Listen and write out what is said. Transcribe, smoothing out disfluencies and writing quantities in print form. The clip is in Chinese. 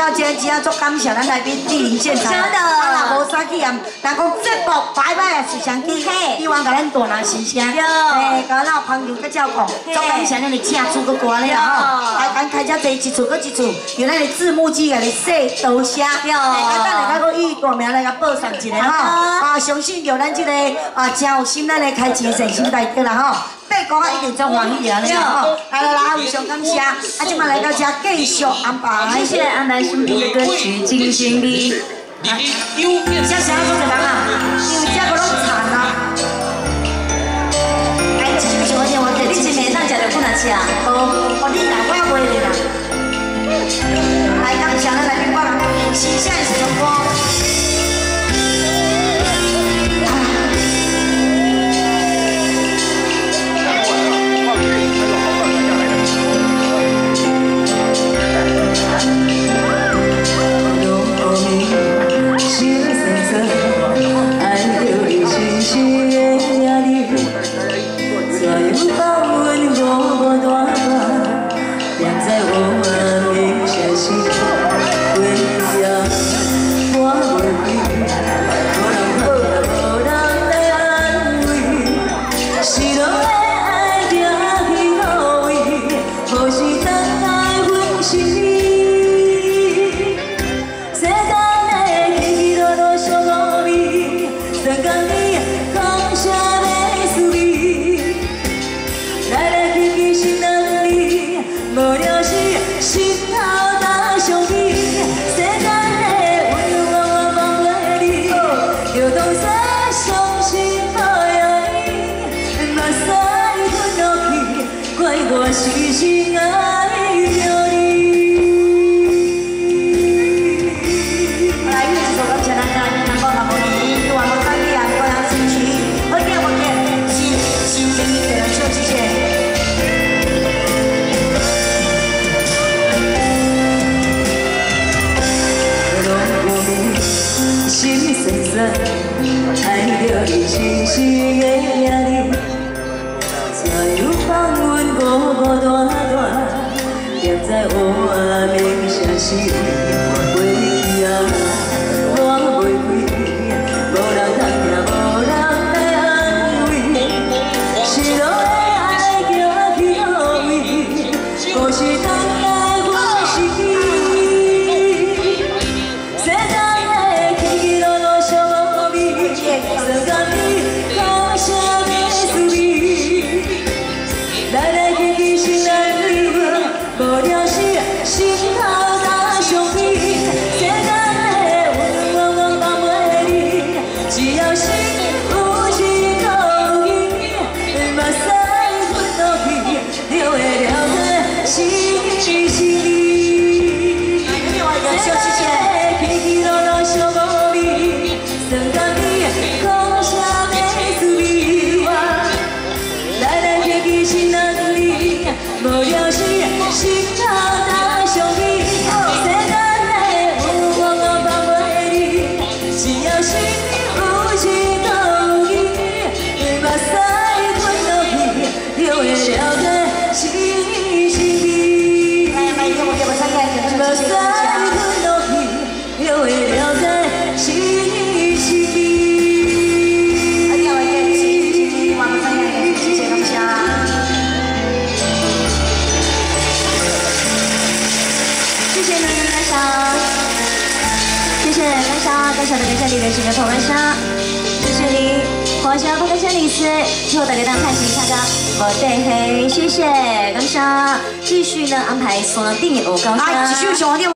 到这真啊，足感谢咱来宾莅临现场。真的，啊，无啥去啊，但讲节目摆摆啊，是上去，希望甲咱大人心声，甲咱朋友甲照顾，足感谢咱的正主个歌了吼。来，咱开遮坐一厝搁一厝，用咱的字幕机甲你写多写，简单来甲个以大名来甲报上一个吼。啊，相信有咱这个啊，真有心咱来开钱善心大吉啦吼。 八哥啊，一定足欢喜啊！你吼，来，非常感谢。啊，今麦来到这继续安排。 接下来安排身边的歌曲《金经理》。 这啥做人啊？因为这个拢惨啊。哎，继续小姐，我这你一暝当食着不能吃啊？哦，你哪我袂的啦。来，感谢咱来宾帮人新鲜的时光。 之后大家当看戏看到无底黑，谢谢，感谢。继续呢安排山顶的鹅高山。 来，继续上顶。